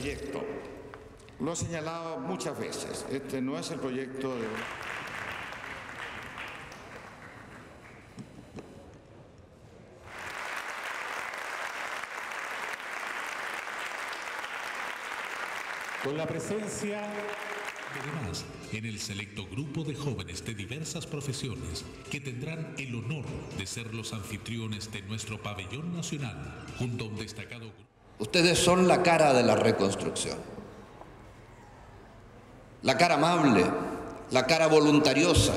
proyecto. Lo he señalado muchas veces. Este no es el proyecto de... Con la presencia... Además, en el selecto grupo de jóvenes de diversas profesiones que tendrán el honor de ser los anfitriones de nuestro pabellón nacional, junto a un destacado grupo. Ustedes son la cara de la reconstrucción, la cara amable, la cara voluntariosa,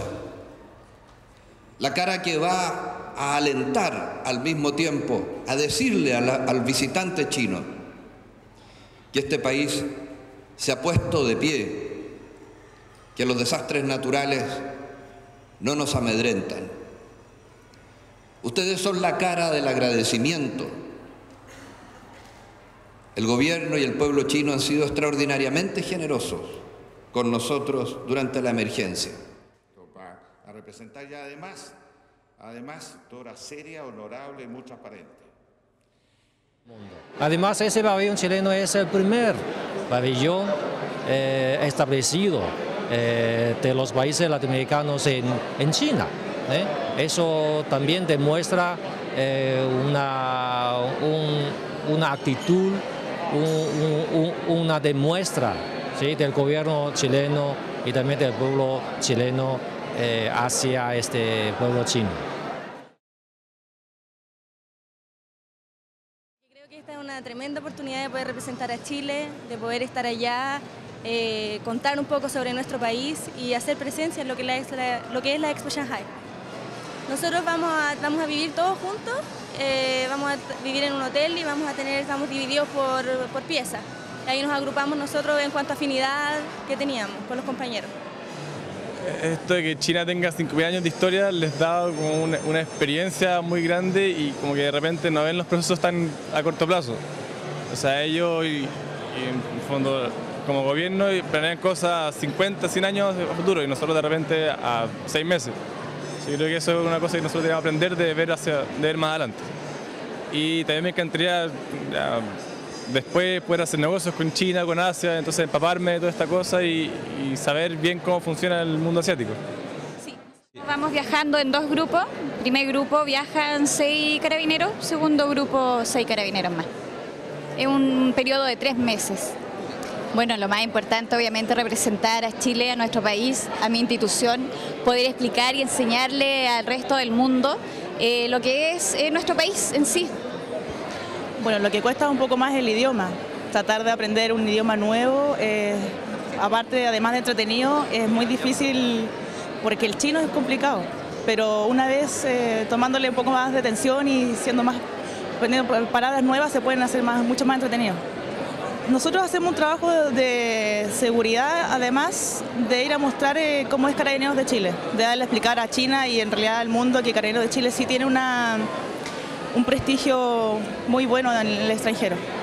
la cara que va a alentar al mismo tiempo, a decirle al visitante chino que este país se ha puesto de pie, que los desastres naturales no nos amedrentan. Ustedes son la cara del agradecimiento. El gobierno y el pueblo chino han sido extraordinariamente generosos con nosotros durante la emergencia. A representar ya además, toda seria, honorable y muy transparente. Además, ese pabellón chileno es el primer pabellón establecido de los países latinoamericanos en China. Eso también demuestra una actitud, una demuestra, ¿sí?, del gobierno chileno y también del pueblo chileno hacia este pueblo chino. Creo que esta es una tremenda oportunidad de poder representar a Chile, de poder estar allá, contar un poco sobre nuestro país y hacer presencia en lo que es la Expo Shanghai. Nosotros vamos a vivir todos juntos, vamos a vivir en un hotel y estamos divididos por piezas. Ahí nos agrupamos nosotros en cuanto a afinidad que teníamos con los compañeros. Esto de que China tenga 5.000 años de historia les da como una experiencia muy grande y como que de repente no ven los procesos tan a corto plazo. O sea, ellos y en el fondo como gobierno planean cosas a 50, 100 años a futuro y nosotros de repente a 6 meses. Yo creo que eso es una cosa que nosotros tenemos que aprender de ver más adelante. Y también me encantaría después poder hacer negocios con China, con Asia, entonces empaparme de toda esta cosa y saber bien cómo funciona el mundo asiático. Sí. Vamos viajando en dos grupos. Primer grupo viajan 6 carabineros, segundo grupo 6 carabineros más. Es un periodo de 3 meses. Bueno, lo más importante obviamente representar a Chile, a nuestro país, a mi institución, poder explicar y enseñarle al resto del mundo lo que es nuestro país en sí. Bueno, lo que cuesta un poco más es el idioma, tratar de aprender un idioma nuevo, aparte, además de entretenido, es muy difícil porque el chino es complicado, pero una vez tomándole un poco más de atención y aprendiendo palabras nuevas se pueden hacer mucho más entretenidos. Nosotros hacemos un trabajo de seguridad, además de ir a mostrar cómo es Carabineros de Chile, de darle a explicar a China y en realidad al mundo que Carabineros de Chile sí tiene un prestigio muy bueno en el extranjero.